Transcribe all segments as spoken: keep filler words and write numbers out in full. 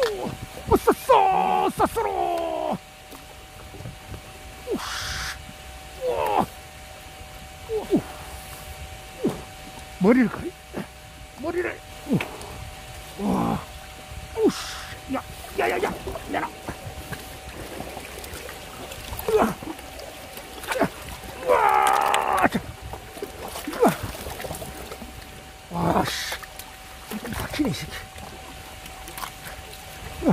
오, 쌌어, 쌌어로. 우와, 우와, 머리를 가리, 머리를, 와, 우씨, 야, 야, 야, 야, 내놔. 우와, 우와, 자, 우와, 와, 씨, 박히네, 이 새끼. 우와,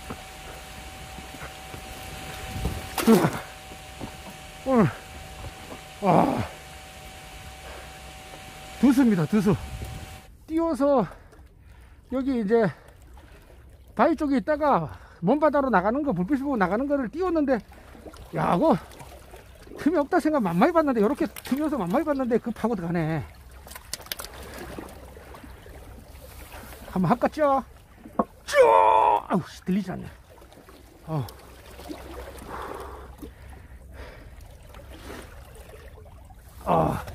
우와, 오늘, 와, 두수입니다, 두수. 띄워서 여기 이제 바위 쪽에 있다가 먼바다로 나가는 거, 불빛 보고 나가는 거를 띄웠는데, 야, 그거 틈이 없다 생각 만만히 봤는데, 이렇게 틈이어서 만만히 봤는데 그 파고 들어가네. 한번 할까죠? 쭉! 아우, 들리지 않네. 어. 아,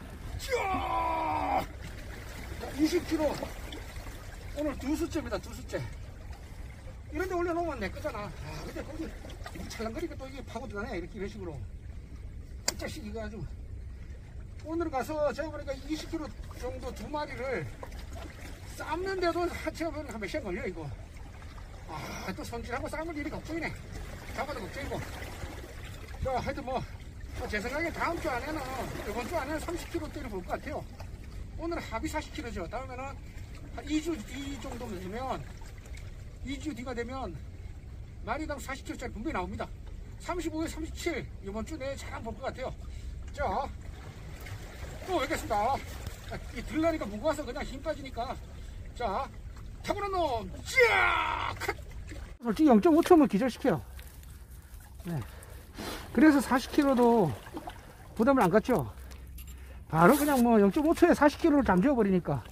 쭉! 이십 킬로그램. 오늘 두 수째입니다, 두 수째. 이런데 올려놓으면 내 거잖아. 아, 근데 거기 찰랑거리니까 또 이게 파고 들어가네. 이렇게 이런 식으로. 이 자식 이거 아주. 오늘 가서 제가 보니까 이십 킬로그램 정도 두 마리를 삶는데도 하체가 보니까 몇 시간 걸려, 이거. 아, 또 손질하고 삶을 일이 걱정이네. 잡아도 걱정이고. 자, 하여튼 뭐, 제 생각에 다음 주 안에는, 이번 주 안에는 삼십 킬로그램대를 볼 것 같아요. 오늘 합이 사십 킬로그램죠. 다음에는 한 이 주 뒤 정도 되면, 이 주 뒤가 되면, 마리당 사십 킬로그램짜리 분명히 나옵니다. 삼십오에 삼십칠, 이번 주 내에 잘 한번 볼 것 같아요. 자, 또 뵙겠습니다. 이 들라니까 무거워서 그냥 힘 빠지니까. 자, 타고난 놈, 쫙! 솔직히 영 점 오 초면 기절시켜요. 네. 그래서 사십 킬로그램도 부담을 안 갖죠. 바로 그냥 뭐 영 점 오 초에 사십 킬로그램를 잠재워 버리니까.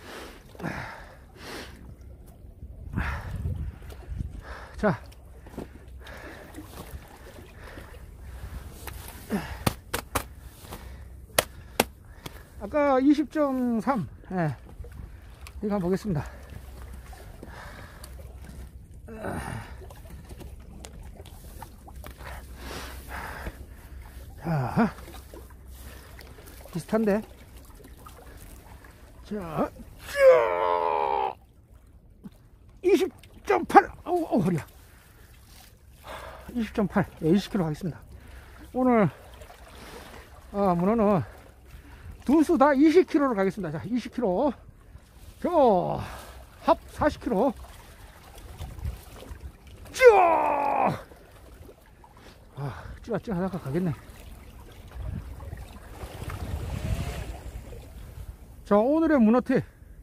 자, 아까 이십 점 삼, 예. 이거 한번 보겠습니다. 자, 비슷한데. 자, 이십 점 팔. 어우, 어우, 허리야. 이십 점 팔. 예, 이십 킬로그램 하겠습니다. 오늘, 아, 문어는 두 수 다 이십 킬로그램로 가겠습니다. 자, 이십 킬로그램. 자, 합 사십 킬로그램. 쭈아! 아, 쭈아, 쭈아 하다가 가겠네. 자, 오늘의 문어팁.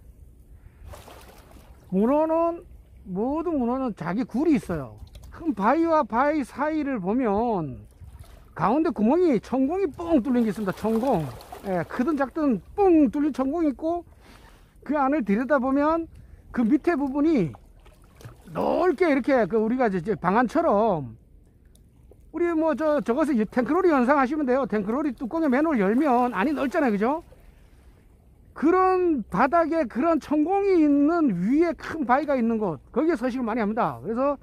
문어는, 모든 문어는 자기 굴이 있어요. 큰 바위와 바위 사이를 보면 가운데 구멍이, 천공이 뻥 뚫린 게 있습니다. 천공. 예, 크든 작든 뻥 뚫린 천공이 있고, 그 안을 들여다보면 그 밑에 부분이 넓게 이렇게, 그 우리가 이제 방안처럼, 우리 뭐 저 저것을 탱크로리 연상하시면 돼요. 탱크로리 뚜껑의 맨홀 열면 안이 넓잖아요, 그죠? 그런 바닥에 그런 천공이 있는 위에 큰 바위가 있는 곳, 거기에 서식을 많이 합니다. 그래서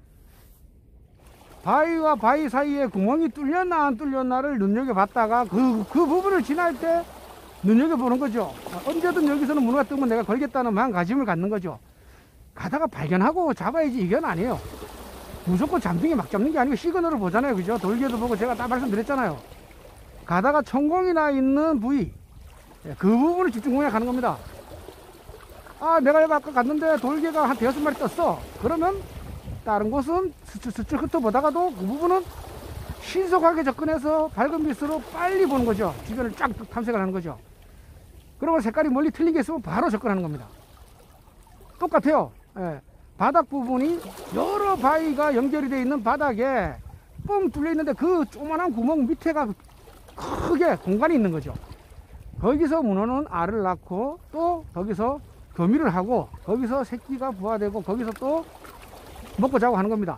바위와 바위 사이에 구멍이 뚫렸나 안 뚫렸나를 눈여겨봤다가 그, 그 부분을 지날 때 눈여겨보는 거죠. 언제든 여기서는 문어가 뜨면 내가 걸겠다는 마음가짐을 갖는 거죠. 가다가 발견하고 잡아야지, 이건 아니에요. 무조건 잠빙에 막 잡는 게 아니고 시그널을 보잖아요, 그죠? 돌개도 보고 제가 다 말씀드렸잖아요. 가다가 천공이 나 있는 부위, 그 부분을 집중 공략하는 겁니다. 아, 내가 아까 갔는데 돌개가 한 대여섯 마리 떴어. 그러면 다른 곳은 스쳐 흩어보다가도 그 부분은 신속하게 접근해서 밝은 빛으로 빨리 보는 거죠. 주변을 쫙 탐색을 하는 거죠. 그리고 색깔이 멀리 틀린 게 있으면 바로 접근하는 겁니다. 똑같아요. 예. 바닥 부분이 여러 바위가 연결이 되어 있는 바닥에 뻥 뚫려 있는데 그 조그만한 구멍 밑에가 크게 공간이 있는 거죠. 거기서 문어는 알을 낳고 또 거기서 교미를 하고 거기서 새끼가 부화되고 거기서 또 먹고 자고 하는 겁니다.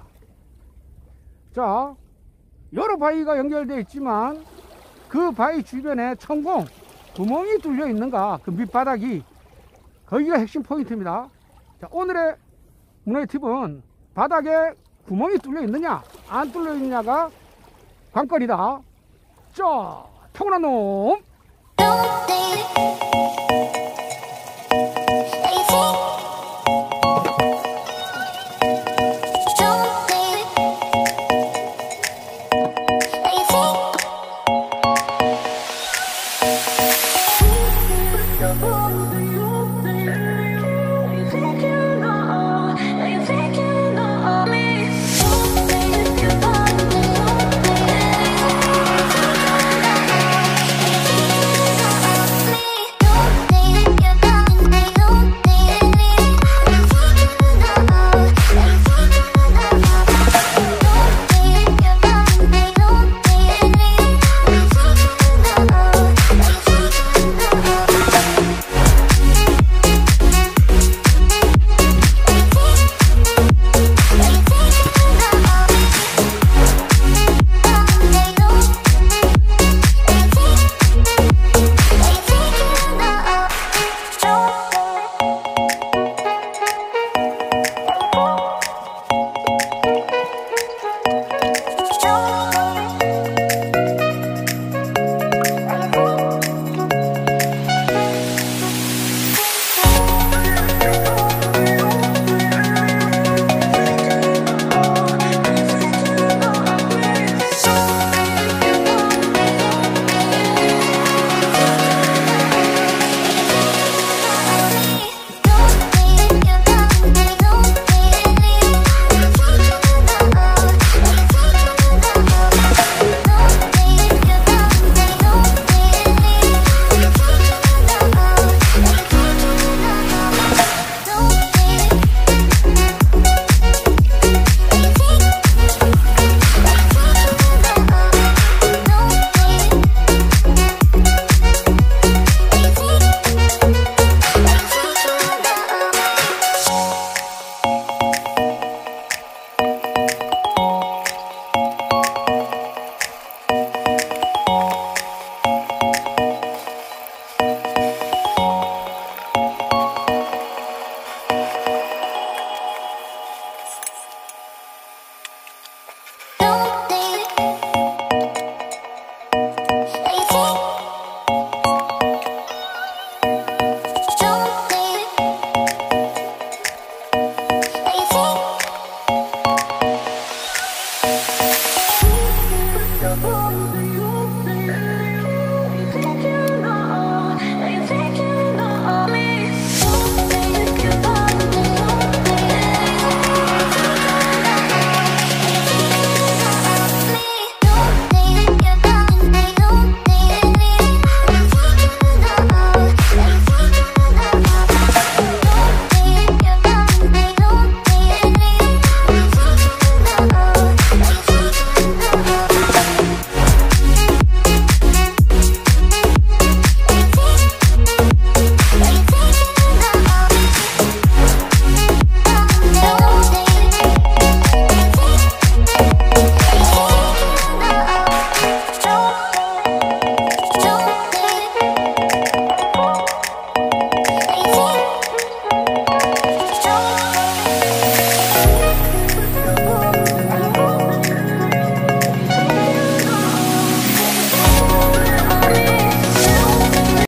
자, 여러 바위가 연결되어 있지만 그 바위 주변에 천공, 구멍이 뚫려 있는가, 그 밑바닥이, 거기가 핵심 포인트입니다. 자, 오늘의 문어의 팁은 바닥에 구멍이 뚫려 있느냐 안 뚫려 있느냐가 관건이다. 자, 타고난 놈. Don't think, they think